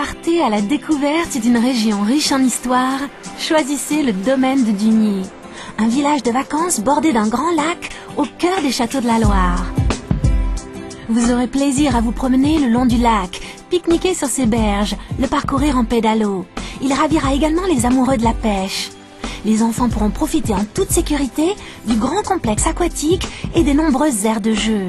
partez à la découverte d'une région riche en histoire, choisissez le domaine de Dugny, un village de vacances bordé d'un grand lac au cœur des châteaux de la Loire. Vous aurez plaisir à vous promener le long du lac, pique-niquer sur ses berges, le parcourir en pédalo. Il ravira également les amoureux de la pêche. Les enfants pourront profiter en toute sécurité du grand complexe aquatique et des nombreuses aires de jeu.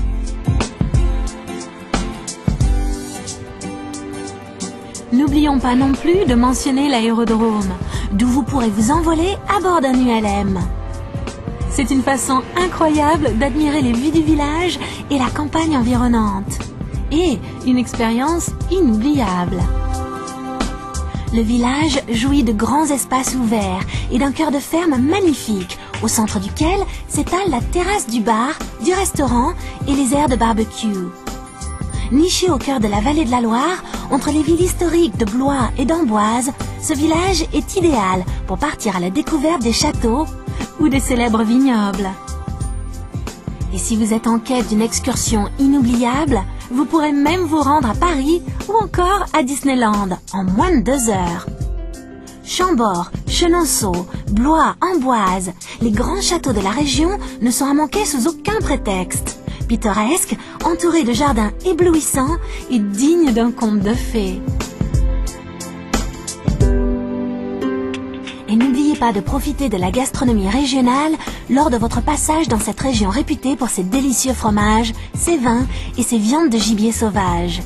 N'oublions pas non plus de mentionner l'aérodrome, d'où vous pourrez vous envoler à bord d'un ULM. C'est une façon incroyable d'admirer les vues du village et la campagne environnante. Et une expérience inoubliable. Le village jouit de grands espaces ouverts et d'un cœur de ferme magnifique, au centre duquel s'étale la terrasse du bar, du restaurant et les aires de barbecue. Niché au cœur de la vallée de la Loire, entre les villes historiques de Blois et d'Amboise, ce village est idéal pour partir à la découverte des châteaux ou des célèbres vignobles. Et si vous êtes en quête d'une excursion inoubliable, vous pourrez même vous rendre à Paris ou encore à Disneyland en moins de 2 heures. Chambord, Chenonceau, Blois, Amboise, les grands châteaux de la région ne sont à manquer sous aucun prétexte. Pittoresque, entouré de jardins éblouissants et digne d'un conte de fées. Et n'oubliez pas de profiter de la gastronomie régionale lors de votre passage dans cette région réputée pour ses délicieux fromages, ses vins et ses viandes de gibier sauvage.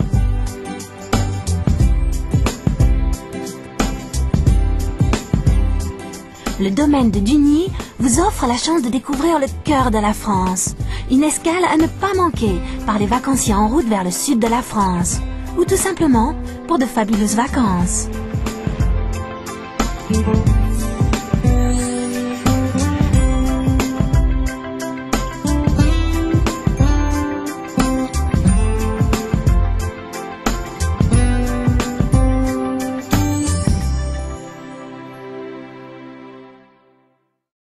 Le domaine de Dugny vous offre la chance de découvrir le cœur de la France. Une escale à ne pas manquer par les vacanciers en route vers le sud de la France. Ou tout simplement pour de fabuleuses vacances.